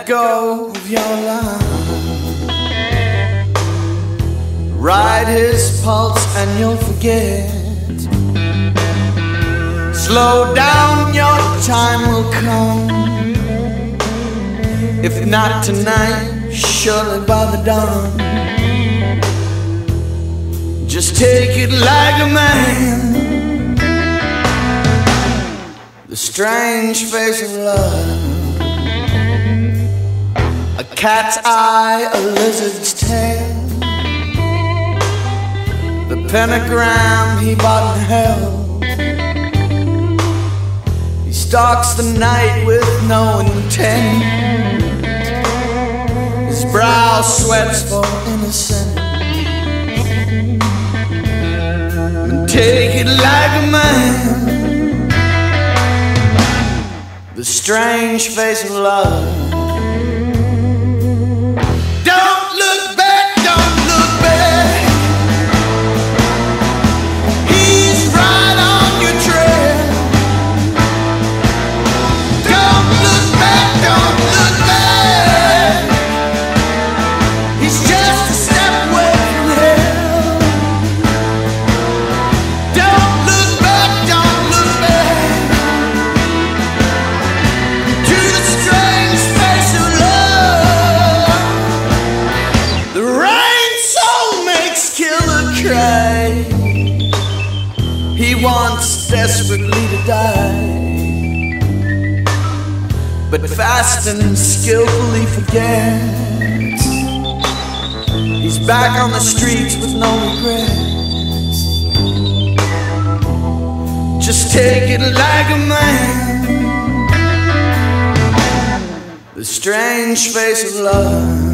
Let go of your line. Ride his pulse and you'll forget. Slow down, your time will come. If not tonight, surely by the dawn. Just take it like a man. The strange face of love. A cat's eye, a lizard's tail. The pentagram he bought in hell. He stalks the night with no intent. His brow sweats for innocence. And take it like a man. The strange face of love. He wants desperately to die, but fast and skillfully forgets. He's back on the streets with no regrets. Just take it like a man. The strange face of love.